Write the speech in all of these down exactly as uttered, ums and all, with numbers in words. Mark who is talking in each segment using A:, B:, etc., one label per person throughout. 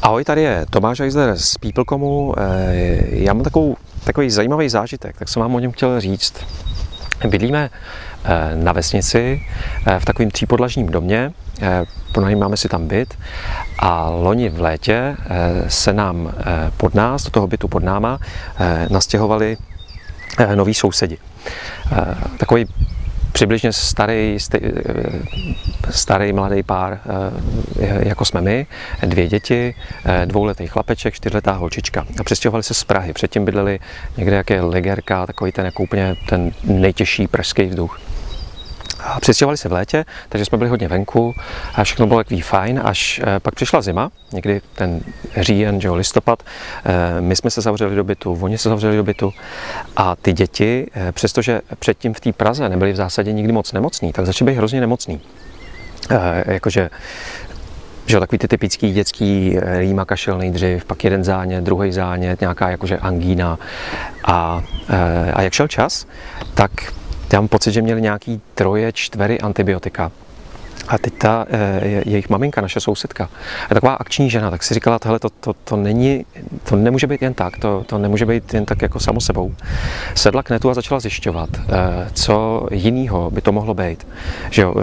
A: Ahoj, tady je Tomáš Eisler z PeopleComu. Já mám takovou, takový zajímavý zážitek, tak jsem vám o něm chtěl říct. Bydlíme na vesnici v takovém třípodlažním domě, pronajímáme si tam byt a loni v létě se nám pod nás, do toho bytu pod náma, nastěhovali noví sousedi. Takový přibližně starý, starý mladý pár, jako jsme my, dvě děti, dvouletý chlapeček, čtyřletá holčička. A přestěhovali se z Prahy. Předtím bydleli někde, jak je Legerka, takový ten jako úplně ten nejtěžší pražský vzduch. A přestěhovali se v létě, takže jsme byli hodně venku a všechno bylo takový fajn, až pak přišla zima, někdy ten říjen, že jo, listopad, my jsme se zavřeli do bytu, oni se zavřeli do bytu a ty děti, přestože předtím v té Praze nebyli v zásadě nikdy moc nemocní, tak začali být hrozně nemocní. Jakože že jo, takový ty typický dětský rýma, kašel nejdřív, pak jeden zánět, druhý zánět, nějaká jakože angína a, a jak šel čas, tak já mám pocit, že měli nějaký troje, čtyři antibiotika. A teď ta je, jejich maminka, naše sousedka, je taková akční žena, tak si říkala, tohle to, to, to, není, to nemůže být jen tak, to, to nemůže být jen tak jako samo sebou. Sedla k netu a začala zjišťovat, co jinýho by to mohlo být. Že jo,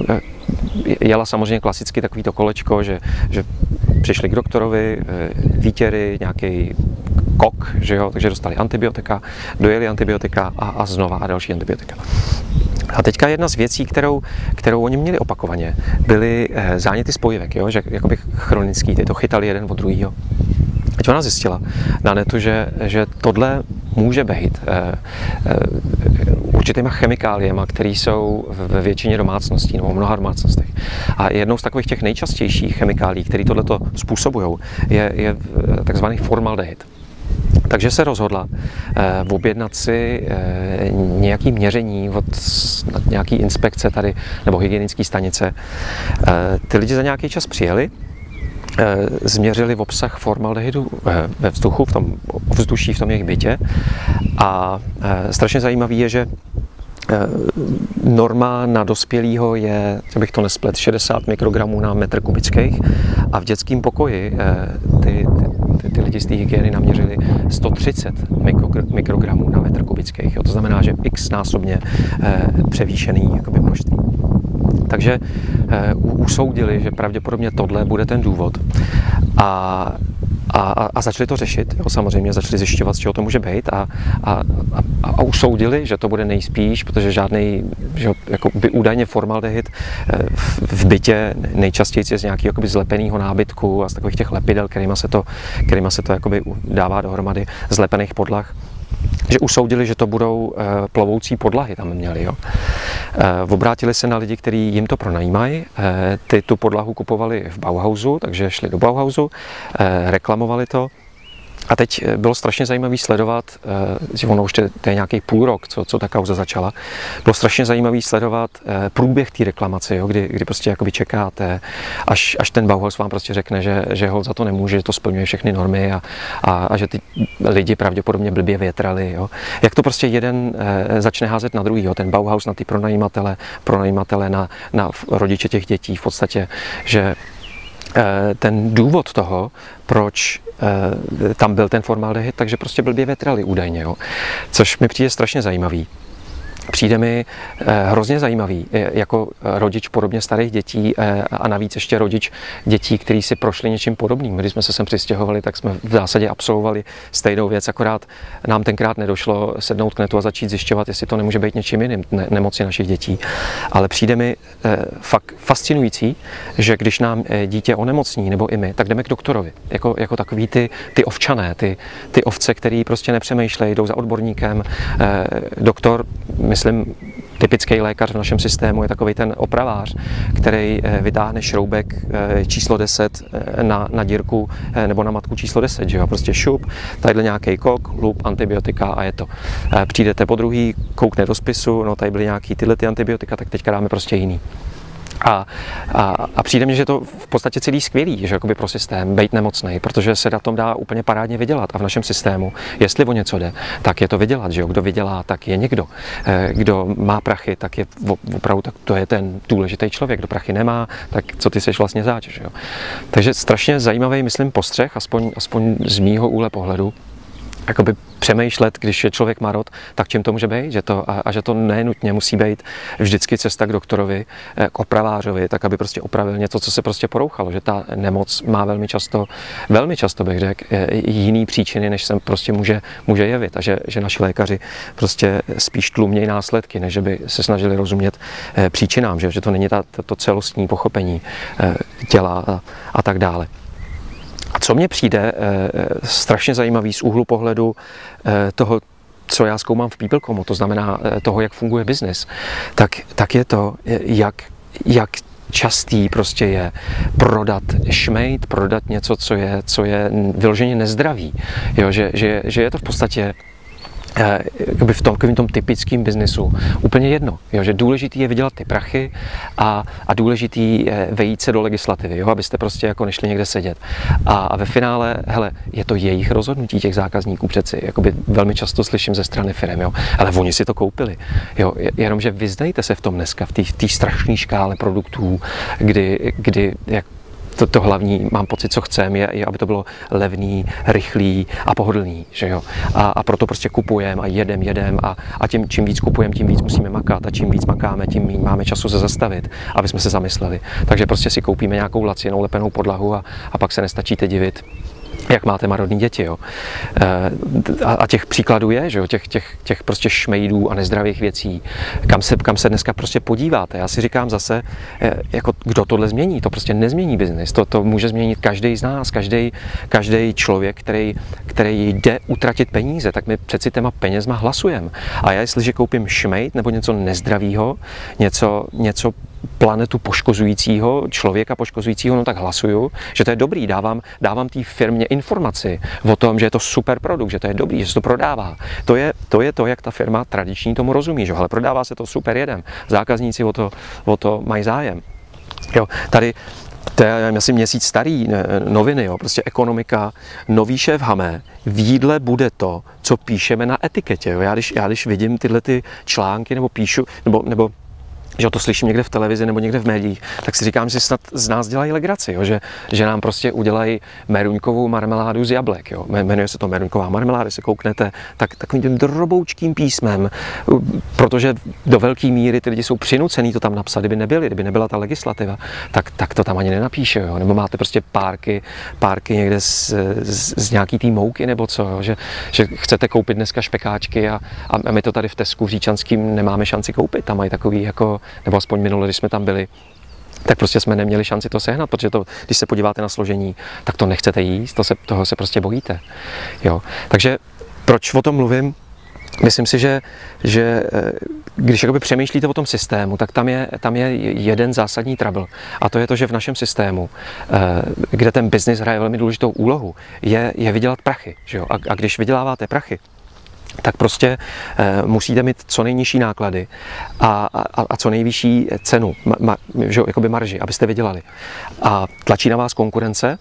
A: jela samozřejmě klasicky takový to kolečko, že, že přišli k doktorovi, výtěry, nějaký kok, že jo, takže dostali antibiotika, dojeli antibiotika a, a znova a další antibiotika. A teďka jedna z věcí, kterou, kterou oni měli opakovaně, byly záněty spojivek, jo? Že jakoby chronický, ty to chytali jeden od druhýho. Teď ona zjistila na netu, že, že tohle může být eh, eh, určitýma chemikáliemi, které jsou ve většině domácností nebo v mnoha domácnostech. A jednou z takových těch nejčastějších chemikálí, které tohleto způsobují, je, je takzvaný formaldehyd. Takže se rozhodla eh, objednat si eh, nějaké měření od nějaké inspekce tady, nebo hygienické stanice. Eh, ty lidi za nějaký čas přijeli, eh, změřili obsah formaldehydu eh, ve vzduchu, v tom ovzduší v tom jejich bytě a eh, strašně zajímavý je, že norma na dospělého je, abych to nesplet, šedesát mikrogramů na metr kubických a v dětském pokoji ty, ty, ty lidi z té hygieny naměřili sto třicet mikrogramů na metr kubických. To znamená, že x násobně převýšený jakoby množství. Takže usoudili, že pravděpodobně tohle bude ten důvod. A A, a začali to řešit, jo, samozřejmě začali zjišťovat, z čeho to může být a, a, a, a usoudili, že to bude nejspíš, protože žádný, že jako by údajně formaldehyd v, v bytě nejčastěji je z nějakého jakoby zlepeného nábytku a z takových těch lepidel, kterýma se to, kterýma se to jakoby dává dohromady, zlepených podlah, že usoudili, že to budou e, plovoucí podlahy tam měli. Jo. E, obrátili se na lidi, kteří jim to pronajímají. E, ty tu podlahu kupovali v Bauhausu, takže šli do Bauhausu, e, reklamovali to. A teď bylo strašně zajímavé sledovat, že ono už to je nějaký půl rok, co, co ta kauza začala, bylo strašně zajímavé sledovat průběh té reklamace, jo, kdy, kdy prostě jakoby čekáte, až, až ten Bauhaus vám prostě řekne, že, že ho za to nemůže, že to splňuje všechny normy a, a, a že ty lidi pravděpodobně blbě větrali. Jo. Jak to prostě jeden začne házet na druhý, jo, ten Bauhaus na ty pronajímatele, pronajímatele na, na rodiče těch dětí v podstatě, že ten důvod toho, proč tam byl ten formaldehyd, takže prostě blbě větrali údajně, jo. Což mi přijde strašně zajímavý. Přijde mi hrozně zajímavý jako rodič podobně starých dětí a navíc ještě rodič dětí, kteří si prošli něčím podobným. Když jsme se sem přistěhovali, tak jsme v zásadě absolvovali stejnou věc, akorát nám tenkrát nedošlo sednout k netu a začít zjišťovat, jestli to nemůže být něčím jiným, ne, nemoci našich dětí. Ale přijde mi fakt fascinující, že když nám dítě onemocní, nebo i my, tak jdeme k doktorovi. Jako, jako takový ty, ty ovčané, ty, ty ovce, který prostě nepřemýšlejí, jdou za odborníkem. Doktor, myslím, typický lékař v našem systému je takový ten opravář, který vytáhne šroubek číslo deset na, na dírku nebo na matku číslo deset, že jo, prostě šup, tadyhle nějaký kok, lup, antibiotika a je to. Přijdete po druhý, koukne do spisu, no tady byly nějaký tyhle ty antibiotika, tak teďka dáme prostě jiný. A, a, a přijde mi, že to v podstatě celý skvělý, že jakoby pro systém, být nemocnej, protože se na tom dá úplně parádně vydělat. A v našem systému, jestli o něco jde, tak je to vydělat, že jo? Kdo vydělá, tak je někdo. Kdo má prachy, tak je opravdu, tak to je ten důležitý člověk. Kdo prachy nemá, tak co ty seš vlastně zač, že jo? Takže strašně zajímavý, myslím, postřeh, aspoň, aspoň z mýho úhle pohledu, jakoby přemýšlet, když je člověk marot, tak čím to může být, že to, a, a že to nenutně musí být vždycky cesta k doktorovi, k opravářovi, tak aby prostě opravil něco, co se prostě porouchalo, že ta nemoc má velmi často, velmi často bych řekl, jiný příčiny, než se prostě může, může jevit a že, že naši lékaři prostě spíš tlumějí následky, než by se snažili rozumět příčinám, že, že to není ta, to celostní pochopení těla a, a tak dále. A co mně přijde e, strašně zajímavý z úhlu pohledu e, toho, co já zkoumám v PeopleComu, to znamená e, toho, jak funguje biznis, tak, tak je to, jak, jak častý prostě je prodat šmejt, prodat něco, co je, co je vyloženě nezdravý. Jo, že, že, že je to v podstatě jakoby v tom, v tom typickém biznesu úplně jedno, jo, že důležitý je vydělat ty prachy a, a důležitý je vejít se do legislativy, jo, abyste prostě jako nešli někde sedět. A, a ve finále, hele, je to jejich rozhodnutí těch zákazníků přeci, jakoby velmi často slyším ze strany firem, jo, ale oni si to koupili, jo, jenomže vyznejte se v tom dneska, v té strašné škále produktů, kdy, kdy jak To, to hlavní, mám pocit, co chcem, je, je, aby to bylo levný, rychlý a pohodlný, že jo. A, a proto prostě kupujeme a jedem, jedem a, a tím, čím víc kupujeme, tím víc musíme makat a čím víc makáme, tím méně máme času se zastavit, aby jsme se zamysleli. Takže prostě si koupíme nějakou lacinou lepenou podlahu a, a pak se nestačíte divit, jak máte marodní děti, jo. A, a těch příkladů je, že jo, těch, těch, těch prostě šmejdů a nezdravých věcí, kam se, kam se dneska prostě podíváte. Já si říkám zase, jako kdo tohle změní, to prostě nezmění biznis, to, to může změnit každý z nás, každý, každý člověk, který, který jde utratit peníze, tak my přeci těma penězma hlasujeme. A já jestliže koupím šmejd nebo něco nezdravýho, něco, něco planetu poškozujícího, člověka poškozujícího, no tak hlasuju, že to je dobrý, dávám, dávám té firmě informaci o tom, že je to super produkt, že to je dobrý, že se to prodává. To je to, je to jak ta firma tradiční tomu rozumí, že ale prodává se to super, jedem. Zákazníci o to, o to mají zájem. Jo, tady to je asi měsíc starý noviny, jo, prostě ekonomika, nový šéf Hamé, v jídle bude to, co píšeme na etiketě. Jo. Já, když, já když vidím tyhle ty články nebo píšu, nebo, nebo že to slyším někde v televizi nebo někde v médiích, tak si říkám, že snad z nás dělají legraci, jo? Že, že nám prostě udělají meruňkovou marmeládu z jablek. Jo? Jmenuje se to meruňková marmeláda, se kouknete, tak takovým tím droboučkým písmem, protože do velké míry ty lidi jsou přinucený to tam napsat, kdyby nebyli, kdyby nebyla ta legislativa, tak, tak to tam ani nenapíše. Jo? Nebo máte prostě párky, párky někde z, z, z nějaký té mouky nebo co, jo? Že, že chcete koupit dneska špekáčky a, a my to tady v Tesku v Říčanským nemáme šanci koupit, tam mají takový jako nebo aspoň minule, když jsme tam byli, tak prostě jsme neměli šanci to sehnat, protože to, když se podíváte na složení, tak to nechcete jíst, to se, toho se prostě bojíte. Jo. Takže proč o tom mluvím? Myslím si, že, že když jakoby přemýšlíte o tom systému, tak tam je, tam je jeden zásadní trouble. A to je to, že v našem systému, kde ten biznis hraje velmi důležitou úlohu, je, je vydělat prachy. Že jo? A, a když vyděláváte prachy, tak prostě e, musíte mít co nejnižší náklady a, a, a co nejvyšší cenu, ma, ma, že, jakoby marži, abyste vydělali. A tlačí na vás konkurence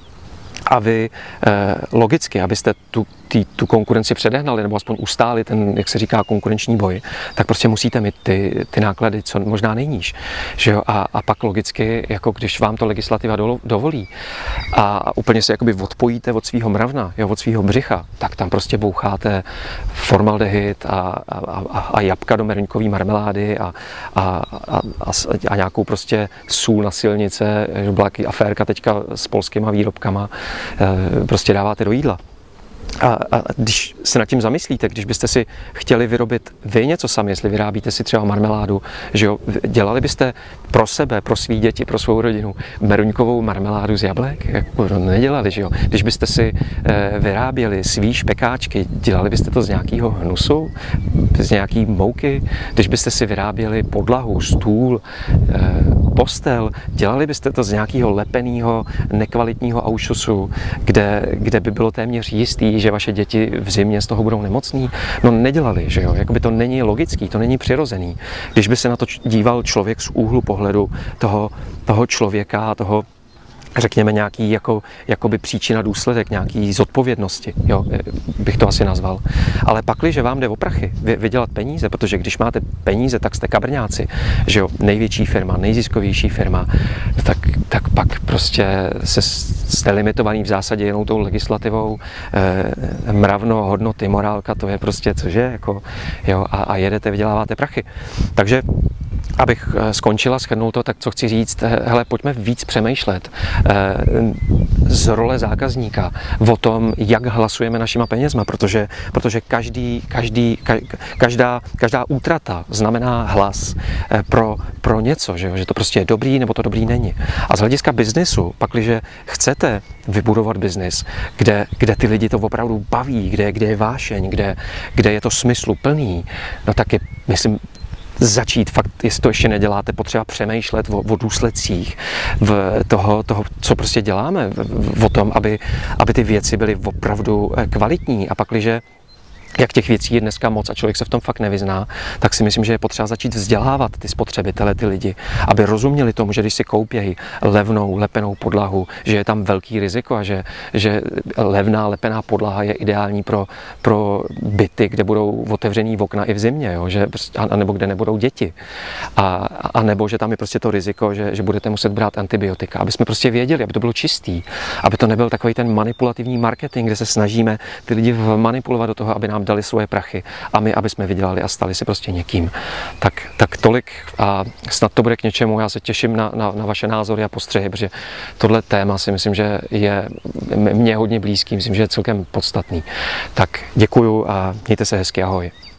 A: a vy e, logicky, abyste tu, tý, tu konkurenci předehnali nebo aspoň ustáli ten, jak se říká, konkurenční boj, tak prostě musíte mít ty, ty náklady co možná nejníž. Že jo? A, a pak logicky, jako když vám to legislativa do, dovolí a, a úplně se jakoby odpojíte od svého mravna, jo, od svého břicha, tak tam prostě boucháte formaldehyd a, a, a, a jabka do meruňkové marmelády a, a, a, a, a nějakou prostě sůl na silnice, že byla aférka teďka s polskýma výrobkama, prostě dáváte do jídla. A, a když se nad tím zamyslíte, když byste si chtěli vyrobit vy něco sami, jestli vyrábíte si třeba marmeládu, že jo, dělali byste pro sebe, pro svý děti, pro svou rodinu meruňkovou marmeládu z jablek? Jako nedělali, že jo. Když byste si e, vyráběli svý špekáčky, dělali byste to z nějakého hnusu, z nějaký mouky? Když byste si vyráběli podlahu, stůl, e, postel, dělali byste to z nějakého lepeného, nekvalitního aušusu, kde, kde by bylo téměř jistý, že vaše děti v zimě z toho budou nemocní? No nedělali, že jo? Jakoby to není logický, to není přirozený. Když by se na to díval člověk z úhlu pohledu toho, toho člověka, toho řekněme nějaký jako, jakoby příčina důsledek, nějaký zodpovědnosti, jo, bych to asi nazval. Ale pakli, že vám jde o prachy, vy, vydělat peníze, protože když máte peníze, tak jste kabrňáci, že jo, největší firma, nejziskovější firma, tak, tak pak prostě se, jste limitovaný v zásadě jenom tou legislativou, eh, mravno, hodnoty, morálka, to je prostě cože, jako, jo, a, a jedete, vyděláváte prachy. Takže abych skončila, shrnul to, tak co chci říct, hele, pojďme víc přemýšlet z role zákazníka o tom, jak hlasujeme našima penězma, protože, protože každý, každý, každá, každá útrata znamená hlas pro, pro něco, že, že to prostě je dobrý nebo to dobrý není. A z hlediska biznesu, pakliže chcete vybudovat biznis, kde, kde ty lidi to opravdu baví, kde, kde je vášeň, kde, kde je to smysluplný, no tak je, myslím, začít fakt, jestli to ještě neděláte, potřeba přemýšlet o, o důsledcích v toho, toho, co prostě děláme, o tom, aby, aby ty věci byly opravdu kvalitní. A pakliže jak těch věcí je dneska moc a člověk se v tom fakt nevyzná, tak si myslím, že je potřeba začít vzdělávat ty spotřebitele, ty lidi, aby rozuměli tomu, že když si koupějí levnou, lepenou podlahu, že je tam velký riziko a že, že levná, lepená podlaha je ideální pro, pro byty, kde budou otevřený okna i v zimě, jo? Že, a nebo kde nebudou děti. A, a nebo že tam je prostě to riziko, že, že budete muset brát antibiotika, aby jsme prostě věděli, aby to bylo čistý, aby to nebyl takový ten manipulativní marketing, kde se snažíme ty lidi manipulovat do toho, aby nám dali svoje prachy a my, aby jsme vydělali a stali se prostě někým. Tak, tak tolik a snad to bude k něčemu. Já se těším na, na, na vaše názory a postřehy, protože tohle téma si myslím, že je mně hodně blízký, myslím, že je celkem podstatný. Tak děkuju a mějte se hezky, ahoj.